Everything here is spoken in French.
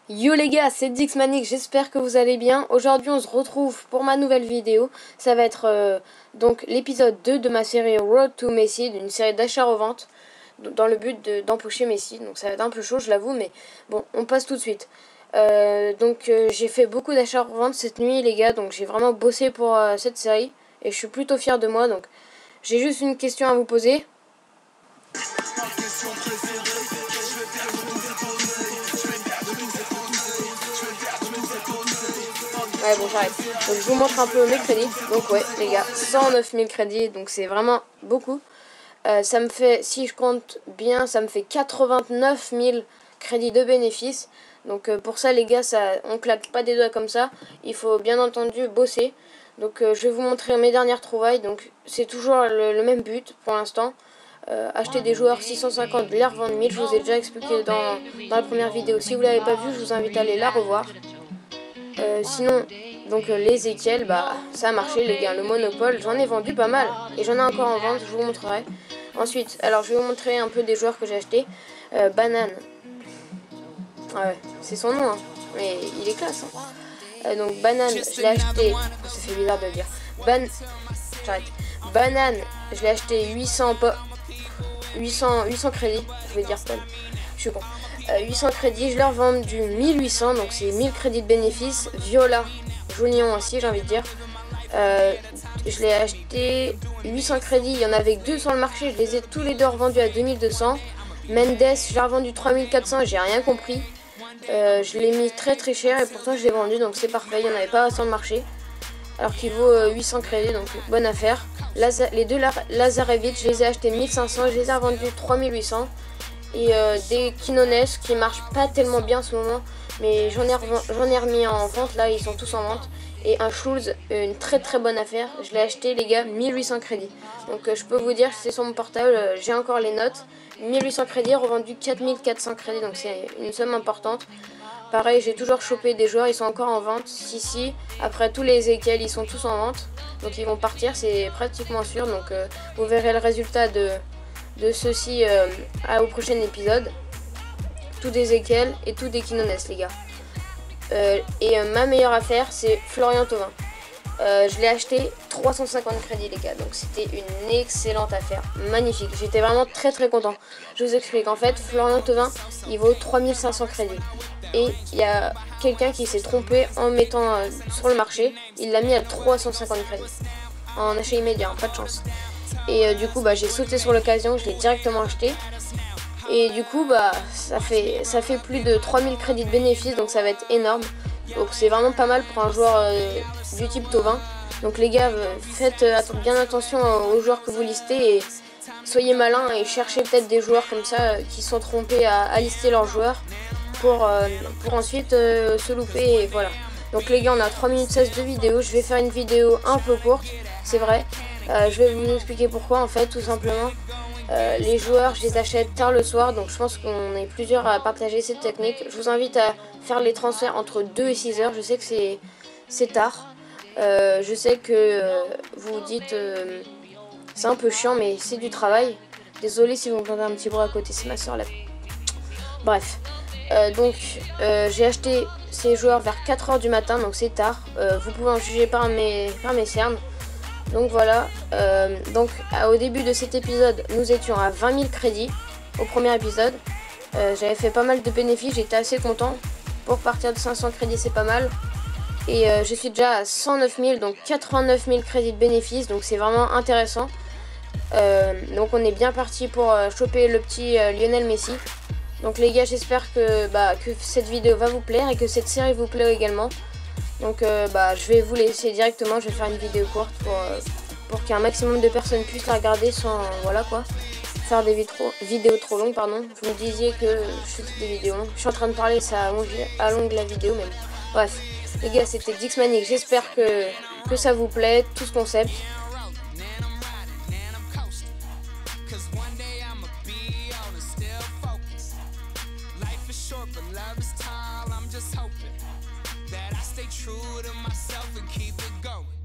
Yo les gars, c'est Dixmanic, j'espère que vous allez bien. Aujourd'hui on se retrouve pour ma nouvelle vidéo. Ça va être donc l'épisode 2 de ma série Road to Messi, d'une série d'achat-revente dans le but d'empocher Messi. Donc ça va être un peu chaud, je l'avoue, mais bon, on passe tout de suite. J'ai fait beaucoup d'achats-revente cette nuit les gars, donc j'ai vraiment bossé pour cette série. Et je suis plutôt fier de moi, donc j'ai juste une question à vous poser. Ouais bon j'arrête. Donc je vous montre un peu mes crédits. Donc ouais les gars, 109 000 crédits, donc c'est vraiment beaucoup. Ça me fait, si je compte bien, ça me fait 89 000 crédits de bénéfices. Donc pour ça les gars, on claque pas des doigts comme ça. Il faut bien entendu bosser. Donc je vais vous montrer mes dernières trouvailles. Donc c'est toujours le même but pour l'instant. Acheter des joueurs 650, les revendre 1000. Je vous ai déjà expliqué dans la première vidéo. Si vous l'avez pas vu, je vous invite à aller la revoir. Sinon, donc l'Ezekiel, bah ça a marché les gars, le Monopole, j'en ai vendu pas mal. Et j'en ai encore en vente, je vous montrerai. Ensuite, alors je vais vous montrer un peu des joueurs que j'ai achetés. Banane. Ouais, c'est son nom, hein. Mais il est classe. Hein. Donc Banane, je l'ai acheté, ça fait bizarre de le dire. J'arrête. Banane, je l'ai acheté 800 crédits, je vais dire Paul. Je suis con. 800 crédits, je leur vends du 1800, donc c'est 1000 crédits de bénéfice. Viola, Jolion aussi, j'ai envie de dire. Je l'ai acheté 800 crédits, il y en avait que 2 sur le marché, je les ai tous les deux revendus à 2200. Mendes, je l'ai revendu 3400, j'ai rien compris. Je l'ai mis très très cher et pourtant je l'ai vendu, donc c'est parfait, il n'y en avait pas sur le marché. Alors qu'il vaut 800 crédits, donc bonne affaire. Les deux Lazarevic, je les ai achetés 1500, je les ai revendus 3800. Et des Quinones qui marchent pas tellement bien en ce moment, mais j'en ai remis en vente, là ils sont tous en vente. Et un Schulz, une très très bonne affaire, je l'ai acheté les gars, 1800 crédits. Donc je peux vous dire, c'est sur mon portable, j'ai encore les notes. 1800 crédits, revendu 4400 crédits, donc c'est une somme importante. Pareil, j'ai toujours chopé des joueurs, ils sont encore en vente. Si, après tous les Ezekiel, ils sont tous en vente. Donc ils vont partir, c'est pratiquement sûr. Donc vous verrez le résultat de ceci au prochain épisode. Tout des Ezekiel et tout des Quinones les gars. Ma meilleure affaire, c'est Florian Thauvin. Je l'ai acheté 350 crédits les gars, donc c'était une excellente affaire, magnifique, j'étais vraiment très très content. Je vous explique, en fait Florian Thauvin il vaut 3500 crédits et il y a quelqu'un qui s'est trompé en mettant sur le marché, il l'a mis à 350 crédits en achat immédiat, pas de chance. Et du coup bah, j'ai sauté sur l'occasion, je l'ai directement acheté. Et du coup bah ça fait plus de 3000 crédits de bénéfice, donc ça va être énorme. Donc c'est vraiment pas mal pour un joueur du type Thauvin. Donc les gars, faites bien attention aux joueurs que vous listez et soyez malins et cherchez peut-être des joueurs comme ça qui sont trompés à lister leurs joueurs pour ensuite se louper et voilà. Donc les gars, on a 3 minutes 16 de vidéo, je vais faire une vidéo un peu courte, c'est vrai. Je vais vous expliquer pourquoi en fait, tout simplement. Les joueurs, je les achète tard le soir, donc je pense qu'on est plusieurs à partager cette technique. Je vous invite à faire les transferts entre 2 et 6 heures. Je sais que c'est tard. Je sais que vous vous dites c'est un peu chiant, mais c'est du travail. Désolé si vous entendez un petit bruit à côté, c'est ma soeur là. Bref, j'ai acheté ces joueurs vers 4 heures du matin, donc c'est tard. Vous pouvez en juger par mes cernes. Donc voilà, au début de cet épisode, nous étions à 20 000 crédits au premier épisode. J'avais fait pas mal de bénéfices, j'étais assez content. Pour partir de 500 crédits, c'est pas mal. Et je suis déjà à 109 000, donc 89 000 crédits de bénéfices, donc c'est vraiment intéressant. Donc on est bien parti pour choper le petit Lionel Messi. Donc les gars, j'espère que cette vidéo va vous plaire et que cette série vous plaît également. Donc je vais vous laisser directement, je vais faire une vidéo courte pour qu'un maximum de personnes puissent la regarder sans, voilà quoi, faire des vidéos trop longues, pardon. Vous me disiez que je fais des vidéos longues, je suis en train de parler, ça allonge la vidéo même. Bref, les gars, c'était Dixmanic, j'espère que ça vous plaît, tout ce concept. That I stay true to myself and keep it going.